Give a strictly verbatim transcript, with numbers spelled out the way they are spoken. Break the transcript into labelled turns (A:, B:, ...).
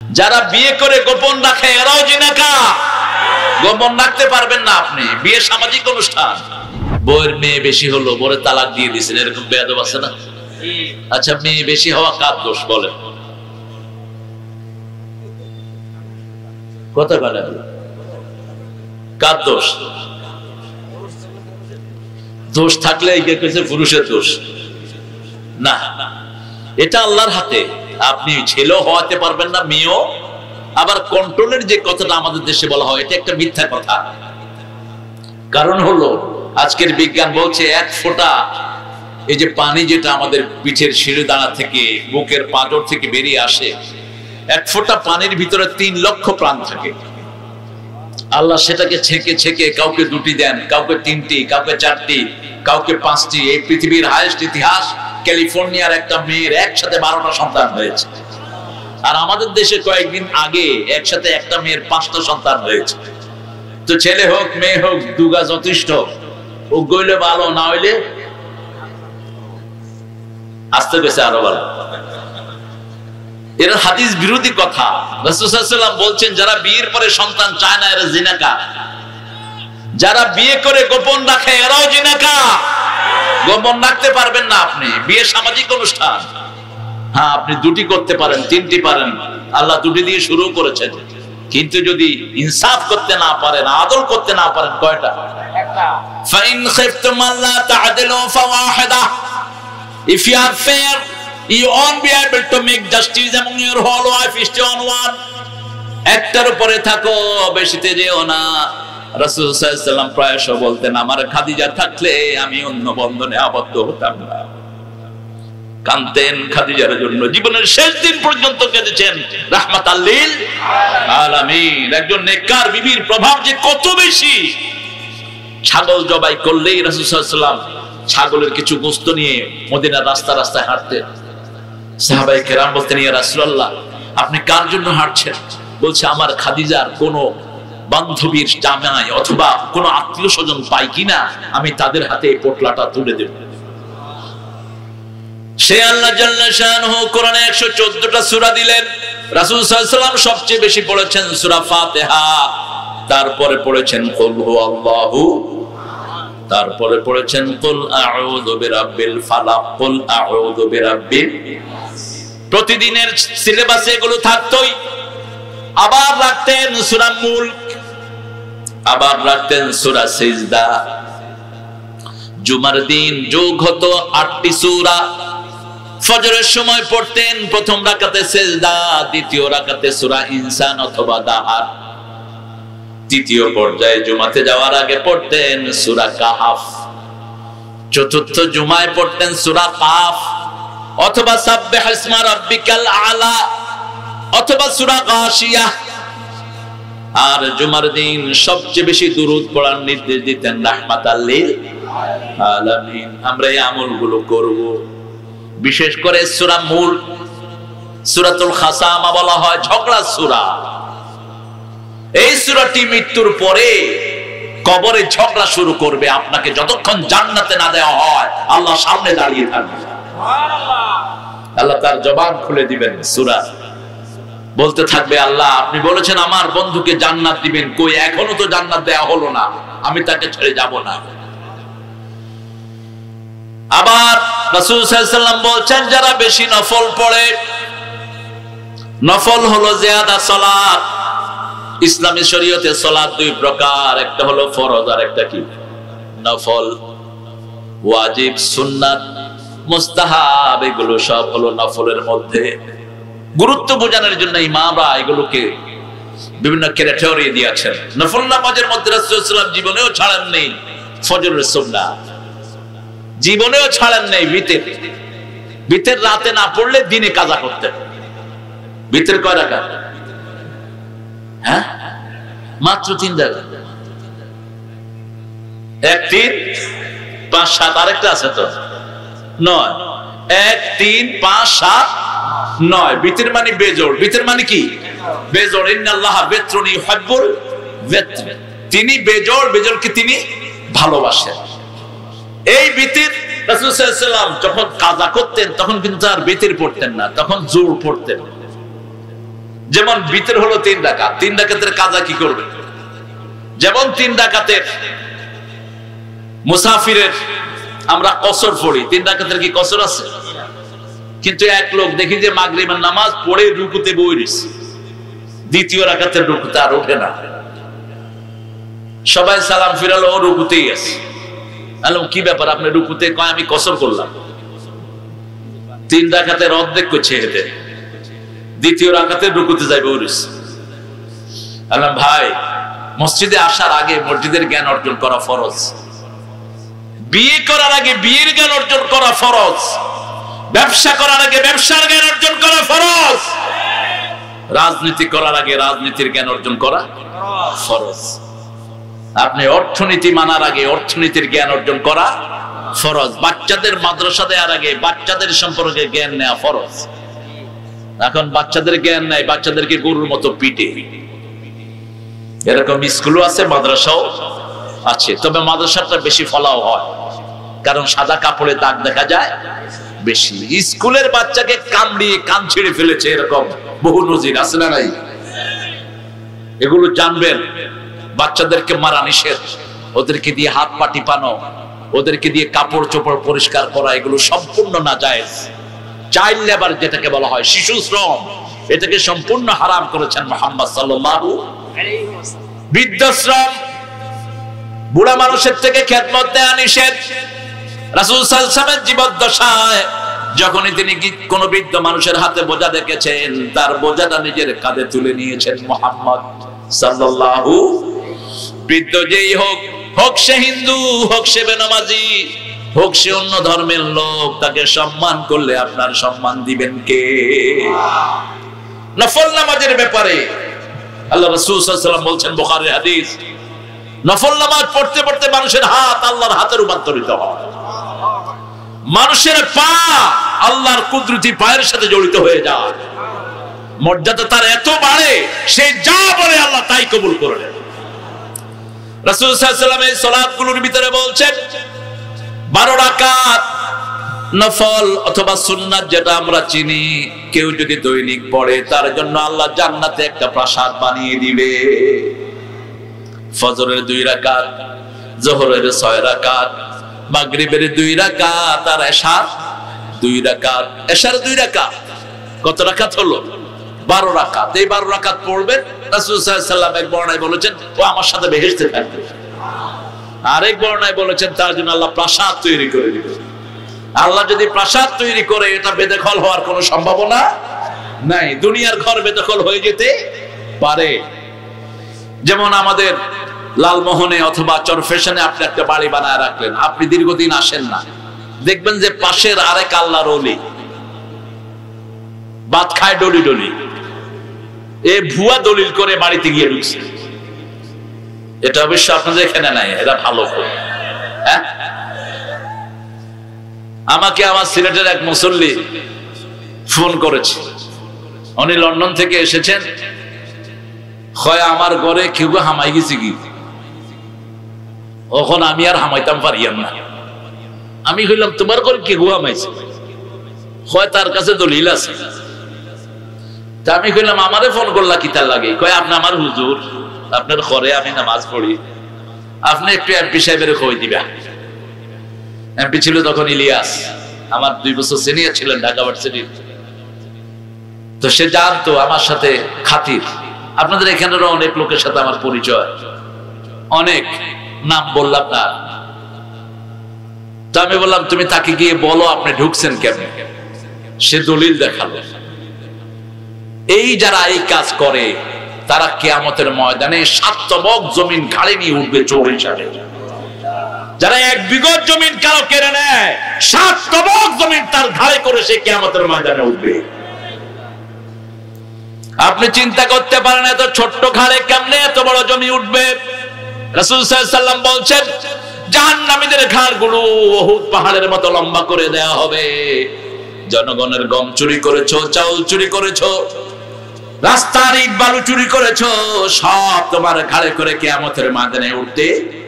A: যারা বিয়ে করে গোপন রাখে এরাও জিনাকার। গোপন রাখতে পারবেন না আপনি, বিয়ে সামাজিক অনুষ্ঠান। বউয়ের মেয়ে বেশি হলো, বউয়ের তালাক দিয়ে দিয়েছেন, এরকম বেয়াদব আছে না? আচ্ছা, মেয়ে বেশি হওয়া কার দোষ বলেন? কথা বলেন, কার দোষ? দোষ থাকলে পুরুষের দোষ না, এটা আল্লাহর হাতে। আপনি ছেলেও হওয়াতে পারবেন না, মেয়েও। আবার কন্ট্রোলের যে কথাটা আমাদের দেশে বলা হয়, এটা একটা মিথ্যা কথা। কারণ হলো আজকের বিজ্ঞান বলছে এক ফোঁটা এই যে পানি যেটা আমাদের পিঠের শিরোদাঁড়া থেকে বুকের পাঁজর থেকে বেরিয়ে আসে, এক ফোঁটা পানির ভিতরে তিন লক্ষ প্রাণ থাকে। আল্লাহ সেটাকে ছেঁকে ছেঁকে কাউকে দুটি দেন, কাউকে তিনটি, কাউকে চারটি, কাউকে পাঁচটি। এই পৃথিবীর হাইয়েস্ট ইতিহাস, ক্যালিফোর্নিয়ার একটা মেয়ের একসাথে বারোটা সন্তান হয়েছে। আর আমাদের দেশে কয়েকদিন আগে একসাথে একটা মেয়ের পাঁচটা সন্তান হয়েছে। তো ছেলে হোক মেয়ে হোক, দুগা যথেষ্ট। ও গইলে ভালো, না হইলে আসতে গেছে আরো ভালো। এরা হাদিস বিরোধী কথা। রাসূল সাল্লাল্লাহু আলাইহি ওয়াসাল্লাম বলছেন, যারা বিয়ের পরে সন্তান চায় না এরা জিনাকার। যারা বিয়ে করে গোপন রাখে এরাও জিনাকার। গোপন রাখতে পারবেন না আপনি, বিয়ে সামাজিক অনুষ্ঠান। হ্যাঁ, আপনি দুটি করতে পারেন, তিনটি পারেন, আল্লাহ দুটি দিয়ে শুরু করেছেন। কিন্তু যদি ইনসাফ করতে না পারেন, আদল করতে না পারেন, কয়টা? একটা। ফাইন খিফতুম আল্লা তা'দিলু ফাওয়াহিদা। If you are fair, you won't be able to make justice among your whole wife. Stay on one. একটার উপরে থাকো, বেশিতে যেও না। রাসূল সাল্লাল্লাহু আলাইহি ওয়াসাল্লাম প্রায়শ বলতেন, আমার খাদিজা থাকলে আমি অন্য বন্ধনে আবদ্ধ হতাম না। কাঁদতেন খাদিজার জন্য, জীবনের শেষ দিন পর্যন্ত কেঁদেছেন। রাহমাতাল লিল আলামিন। একজন নেককার বিবির প্রভাব যে কত বেশি। ছাগল জবাই করলেই রাসূল সাল্লাল্লাহু আলাইহি ওয়াসাল্লাম ছাগলের কিছু গোশত নিয়ে মদিনার রাস্তা রাস্তায় হাঁটতেন। সাহাবায়ে কেরাম বলতেন, ইয়া রাসূলুল্লাহ, আপনি কার জন্য হাঁটছেন? বলছে, আমার খাদিজার কোন বান্ধবীর জামাই অথবা কোন আত্মীয় স্বজন পাই কিনা, আমি তাদের হাতে এই পোটলাটা তুলে দেব। সে আল্লাহ জাল্লা শানহু কোরআনে একশো চোদ্দটা সূরা দিলেন। রাসূল সাল্লাল্লাহু আলাইহি ওয়াসাল্লাম সবচেয়ে বেশি পড়েছেন সূরা ফাতিহা, তারপরে পড়েছেন কুল হুয়াল্লাহু, তারপরে পড়েছেন কুল আউযু বিরাব্বিল ফালাক, কুল আউযু বিরাব্বিন। প্রতিদিনের সিলেবাসে এগুলো থাকতোই। আবার রাখতেন সূরা মুলক, আবার রাখতেন সূরা সিজদা। জুমার দিন যোগ হতো আটটি সূরা। ফজরের সময় পড়তেন প্রথম রাকাতে সিজদা, দ্বিতীয় রাকাতে সূরা ইনসান অথবা দাহার। তৃতীয় পর্যায়ে জুমাতে যাওয়ার আগে পড়তেন সূরা কাহাফ। চতুর্থ জুমায় পড়তেন সূরা কাফ অথবা সাব্বিহ ইসমা রাব্বিকাল আলা অথবা সূরা গাশিয়া। আর জুমার দিন সবচেয়ে বেশি দুরূদ পড়ার নির্দেশ দিতেন রাহমাতাল লিল আলামিন। আমরা এই আমলগুলো করব। বিশেষ করে সূরা মুলক, সূরাতুল খাসামা বলা হয় ঝগড়ার সূরা। এই সূরাটি মৃত্যুর পরে কবরে ঝগড়া শুরু করবে আপনাকে, যতক্ষণ জান্নাতে না দেওয়া হয় আল্লাহ সামনে দাঁড়িয়ে থাকবে। সুবহানাল্লাহ। আল্লাহ তার জবান খুলে দিবেন, সূরা বলতে থাকবে, আল্লাহ আপনি বলেছেন আমার বন্ধুকে জান্নাত দিবেন, কই এখনো তো জান্নাত দেওয়া হলো না, আমি তাকে ছেড়ে যাব না। আবার রাসূল সাল্লাল্লাহু আলাইহি ওয়াসাল্লাম বলছেন, যারা বেশি নফল পড়ে, নফল হলো জিয়াদা সালাত। ইসলামী শরীয়তে সালাত দুই প্রকার, একটা হলো ফরজ আর একটা কি নফল। ওয়াজিব, সুন্নাত, মুস্তাহাব এগুলো সব হলো নফলের মধ্যে। গুরুত্ব বোঝানোর জন্য ইমামরা এগুলোকে বিভিন্ন ক্যাটাগরি দিয়েছেন। নফল নামাজের মধ্যে রাসূল সাল্লাল্লাহু আলাইহি ওয়াসাল্লাম জীবনেও ছাড়েন নেই ফজরের সুন্নাত, জীবনেও ছাড়েন নেই বিতের। বিতের রাতে না পড়লে দিনে কাজা করতেন। বিতের কয় রাকাত? হ্যাঁ, মাত্র তিন রাকাত। এক তিন পাঁচ সাত, আরেকটা আছে তো নয়। এক তিন পাঁচ সাত নয়। বিতের মানে বেজোড়। বিতের মানে কি? বেজোড়। ইন্নাল্লাহা বিত্রুন ইউহিব্বুল বিত্র। তিনি বেজোড়, বেজোড়কে তিনি ভালোবাসেন। এই বিতির রাসূল সাল্লাল্লাহু আলাইহি ওয়াসাল্লাম যখন কাজা করতেন তখন কিন্তু আর বিতির পড়তেন না, তখন জোর পড়তেন। যেমন ভিতর হলো তিন রাকাত, তিন রাকাতের কাজা কি করবে? যেমন তিন রাকাতের মুসাফিরের আমরা কসর পড়ি, তিন রাকাতের কি কসর আছে? কিন্তু এক লোক দেখি যে মাগরিবের নামাজ পড়ে রুকুতে বইরিস, দ্বিতীয় রাকাতের রুকুতে আর ওঠে না। সবাই সালাম ফিরালো, ও রুকুতেই আছে। আলম কি ব্যাপার আপনি রুকুতে? কয় আমি কসর করলাম। তিন রাকাতের অর্ধেক করছে হেঁটে, দ্বিতীয় রাকাতের রুকুতে যাইবে ওরিস। আলম ভাই, মসজিদে আসার আগে মসজিদের জ্ঞান অর্জন করা ফরজ, বিয়ে করার আগে বিয়ের জ্ঞান অর্জন করা ফরজ, ব্যবসা করার আগে ব্যবসার জ্ঞান অর্জন করা ফরজ, রাজনীতি করার আগে রাজনীতির জ্ঞান অর্জন করা ফরজ। আপনি অর্থনীতি মানার আগে অর্থনীতির জ্ঞান অর্জন করা ফরজ। বাচ্চাদের মাদ্রাসা দেওয়ার আগে বাচ্চাদের সম্পর্কে জ্ঞান নেওয়া ফরজ। এখন বাচ্চাদের জ্ঞান নাই, বাচ্চাদেরকে গরুর মতো পিটে। এরকম স্কুলও আছে, মাদ্রাসাও আছে, তবে মাদ্রাসাটা বেশি ফলাও হয়, কারণ সাদা কাপড়ে দাগ দেখা যায় বেশি। স্কুলের বাচ্চাকে কামড়িয়ে কান ছিঁড়ে ফেলেছে, এরকম বহু নজির আছে না নাই? এগুলো জানবেন। বাচ্চাদেরকে মারা নিষেধ, ওদেরকে দিয়ে হাত পা টিপানো, ওদেরকে দিয়ে কাপড় চোপড় পরিষ্কার করা, এগুলো সম্পূর্ণ নাজায়েজ। চাইল্ড লেবার যেটাকে বলা হয়, শিশু শ্রম, এটাকে সম্পূর্ণ হারাম করেছেন মুহাম্মদ সাল্লাল্লাহু আলাইহি ওয়াসাল্লাম। বৃদ্ধাশ্রম, বুড়া মানুষের থেকে খেদমত দেয়া নিষেধ। রাসূল সাল্লাল্লাহু আলাইহি ওয়াসাল্লামের জীবদ্দশায় যখনই তিনি কোন বৃদ্ধ মানুষের হাতে বোঝা দেখেছেন, তার বোঝাটা নিজের কাঁধে তুলে নিয়েছেন মুহাম্মদ সাল্লাল্লাহু। বৃদ্ধ যেই হোক, হোক সে হিন্দু, হোক সে বেনামাজি, হোক সে অন্য ধর্মের লোক, তাকে সম্মান করলে আপনার সম্মান দিবেন কে? নফল নামাজের ব্যাপারে আল্লাহ রাসূল সাল্লাল্লাহু আলাইহি ওয়াসাল্লাম বলছেন, বুখারীর হাদিস, নফল নামাজ পড়তে পড়তে মানুষের হাত আল্লাহর হাতে রূপান্তরিত হয়। মানুষের পা আল্লাহর কুদরতি পায়ের সাথে জড়িত হয়ে যায়। মর্যাদা তার এত বাড়ে, সে যা বলে আল্লাহ তাই কবুল করে নেন। রাসূল সাল্লাল্লাহু আলাইহি ওয়াসাল্লাম এই সালাতগুলোর ভিতরে বলছেন, বারো রাকাত নফল অথবা সুন্নাত যেটা আমরা চিনি, কেউ যদি দৈনিক পড়ে তার জন্য আল্লাহ জান্নাতে একটা প্রাসাদ বানিয়ে দিবে। ফজরের দুই রাকাত, যোহরের ছয় রাকাত, মাগরিবের দুই রাকাত, আর এশার দুই রাকাত। এশার দুই রাকাত কত রাকাত হলো? বারো রাকাত। এই বারো রাকাত পড়বেন, রাসূল সাল্লাল্লাহু আলাইহি ওয়াসাল্লাম এক বর্ণনায় বলেছেন ও আমার সাথে বেহেশতে থাকবে। আরেক বর্ণনায় বলেছেন তার জন্য আল্লাহ প্রাসাদ তৈরি করে দিবে। আল্লাহ যদি প্রাসাদ তৈরি করে, এটা বেদখল হওয়ার কোনো সম্ভাবনা নাই। দুনিয়ার ঘর বেদখল হয়ে যেতে পারে। যেমন আমাদের লালমোহনে অথবা চরফেশনে আপনি একটা বাড়ি বানায় রাখলেন, আপনি দীর্ঘদিন আসেন না, দেখবেন যে পাশের আরেক আল্লাহর ওলি ভাত খায় ডলি ডলি, এ ভুয়া দলিল করে বাড়িতে গিয়ে ঢুকছে। এটা অবশ্য আপনাদের এখানে নাই, এটা ভালো। হ্যাঁ, আমাকে আমার সিলেটের এক মুসল্লি ফোন করেছে, উনি লন্ডন থেকে এসেছেন। হয় আমার ঘরে কেউ হামাই গেছে কি, ওখন আমি আর হামাইতাম পারিয়াম না। আমি কইলাম তোমার ঘরে কে গু হামাইছে? হয় তার কাছে দলিল আছে। তা আমি কইলাম আমারে ফোন করলা কি তার লাগে? কয় আপনি আমার হুজুর, আপনার ঘরে আমি নামাজ পড়ি, আপনি একটু এমপি সাহেবের খোঁজ দিবা। এমপি ছিল তখন ইলিয়াস, আমার দুই বছর সিনিয়র ছিলেন ঢাকা ভার্সিটির। তো সে জানতো আমার সাথে খাতির। আপনাদের এখানেরও অনেক লোকের সাথে আমার পরিচয়, অনেক নাম বললাম না। তো আমি বললাম তুমি তাকে গিয়ে বলো আপনি ঢুকছেন কেমন। সে দলিল দেখালো। এই যারা এই কাজ করে তারা কিয়ামতের ময়দানে সাত তবক জমিন ঘাড়ে নিয়ে উঠবে চোর হিসাবে। যারা এক বিঘত জমিন কারো কেড়ে নেয়, সাত তবক জমিন তার ঘাড়ে করে সে কিয়ামতের ময়দানে উঠবে। আপনি চিন্তা করতে পারেন এত ছোট্ট ঘাড়ে কেমনে এত বড় জমি উঠবে। রাসূল সাল্লাল্লাহু আলাইহি ওয়াসাল্লাম বলছেন জাহান্নামীদের ঘাড়গুলো উহুদ পাহাড়ের মতো লম্বা করে দেয়া হবে। জনগণের গম চুরি করেছো, চাউল চুরি করেছো, রাস্তার ইট বালু চুরি করেছো, সব তোমার ঘাড়ে করে কিয়ামতের ময়দানে উঠতে